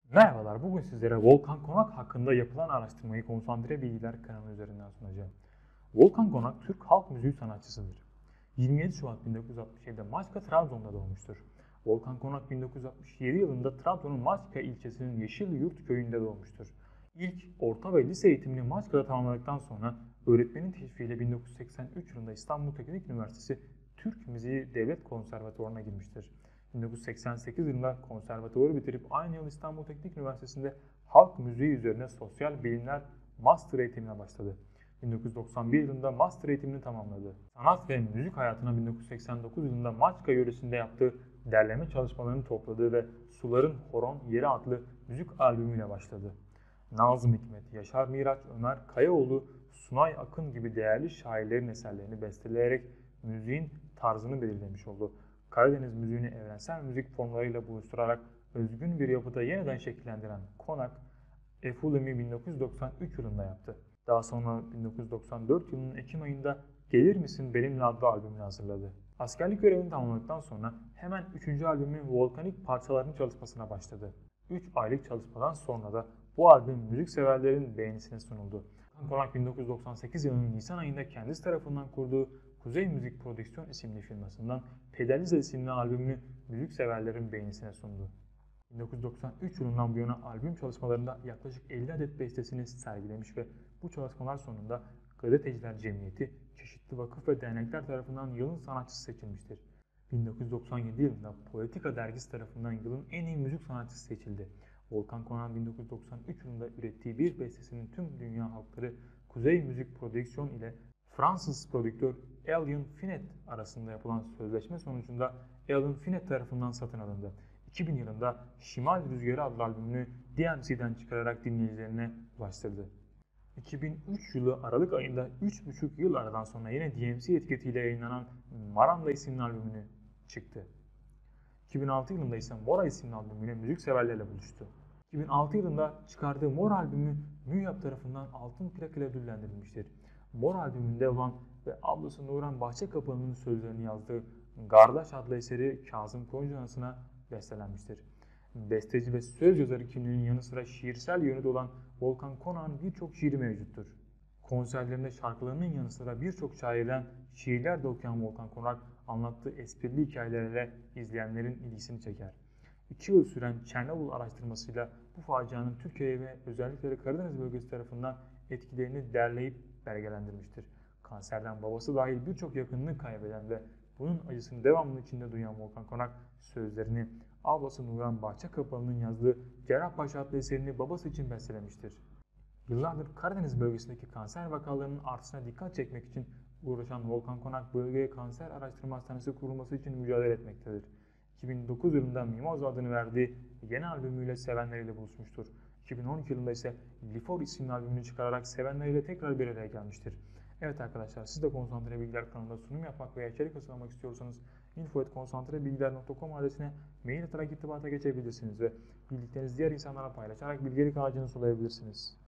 Merhabalar, bugün sizlere Volkan Konak hakkında yapılan araştırmayı Konsantre Bilgiler kanalı üzerinden sunacağım. Volkan Konak, Türk halk müziği sanatçısıdır. 27 Şubat 1967'de Maçka, Trabzon'da doğmuştur. Volkan Konak 1967 yılında Trabzon'un Maçka ilçesinin Yeşilyurt köyünde doğmuştur. İlk orta ve lise eğitimini Maçka'da tamamladıktan sonra öğretmenin teşviğiyle 1983 yılında İstanbul Teknik Üniversitesi Türk Müziği Devlet Konservatuvarı'na girmiştir. 1988 yılında konservatuvarı bitirip aynı yıl İstanbul Teknik Üniversitesi'nde halk müziği üzerine sosyal bilimler master eğitimine başladı. 1991 yılında master eğitimini tamamladı. Sanat ve müzik hayatına 1989 yılında Maçka yöresinde yaptığı derleme çalışmalarını topladığı ve Suların Horon Yeri adlı müzik albümüyle başladı. Nazım Hikmet, Yaşar Miraç, Ömer Kayaoğlu, Sunay Akın gibi değerli şairlerin eserlerini besteleyerek müziğin tarzını belirlemiş oldu. Karadeniz müziğini evrensel müzik formlarıyla buluşturarak özgün bir yapıda yeniden şekillendiren Konak, Efulemi 1993 yılında yaptı. Daha sonra 1994 yılının Ekim ayında Gelir Misin Benimle adlı albümünü hazırladı. Askerlik görevini tamamladıktan sonra hemen 3. albümün volkanik parçalarının çalışmasına başladı. 3 aylık çalışmadan sonra da bu albüm müzikseverlerin beğenisine sunuldu. Konak 1998 yılının Nisan ayında kendisi tarafından kurduğu Kuzey Müzik Prodüksiyon isimli firmasından Pedalize isimli albümünü müzikseverlerin beğenisine sundu. 1993 yılından bu yana albüm çalışmalarında yaklaşık 50 adet bestesini sergilemiş ve bu çalışmalar sonunda Gazeteciler Cemiyeti, çeşitli vakıf ve dernekler tarafından yılın sanatçısı seçilmiştir. 1997 yılında Politika dergisi tarafından yılın en iyi müzik sanatçısı seçildi. Volkan Konak'ın 1993 yılında ürettiği bir bestesinin tüm dünya halkları Kuzey Müzik Prodüksiyon ile Fransız prodüktör Alain Finnet arasında yapılan sözleşme sonucunda Alain Finnet tarafından satın alındı. 2000 yılında Şimal Rüzgarı adlı albümünü DMC'den çıkararak dinleyicilerine ulaştırdı. 2003 yılı Aralık ayında 3,5 yıl aradan sonra yine DMC etiketiyle yayınlanan Maranda isimli albümünü çıktı. 2006 yılında ise Mora isimli albümüyle müzikseverlerle buluştu. 2006 yılında çıkardığı Mor albümü MÜYAP tarafından altın plak ile ödüllendirilmiştir. Mor albümünde olan ve ablası Nuran Bahçekapı'nın sözlerini yazdığı Gardaş adlı eseri Kazım Koyuncu anısına bestelenmiştir. Besteci ve söz yazarı kimliğinin yanı sıra şiirsel yönü de olan Volkan Konak'ın birçok şiiri mevcuttur. Konserlerinde şarkılarının yanı sıra birçok şairden şiirler de okuyan Volkan Konak, anlattığı esprili hikayelerle izleyenlerin ilgisini çeker. 2 yıl süren Çernobil araştırmasıyla bu facianın Türkiye ve özellikle Karadeniz bölgesi tarafından etkilerini derleyip belgelendirmiştir. Kanserden babası dahil birçok yakınını kaybeden ve bunun acısını devamlı içinde duyan Volkan Konak sözlerini ablası Nuran Bahçekapı'nın yazdığı Cerrahpaşa adlı eserini babası için bestelemiştir. Yıllardır Karadeniz bölgesindeki kanser vakalarının artışına dikkat çekmek için uğraşan Volkan Konak, bölgeye kanser araştırma hastanesi kurulması için mücadele etmektedir. 2009 yılında Mimoza adını verdiği yeni albümüyle sevenleriyle buluşmuştur. 2012 yılında ise Lifor isimli albümünü çıkararak sevenleriyle tekrar bir araya gelmiştir. Evet arkadaşlar, siz de Konsantre Bilgiler kanalında sunum yapmak veya içerik hazırlamak istiyorsanız info@konsantrebilgiler.com adresine mail atarak irtibata geçebilirsiniz ve bildiklerinizi diğer insanlara paylaşarak bilgelik ağacını sulayabilirsiniz.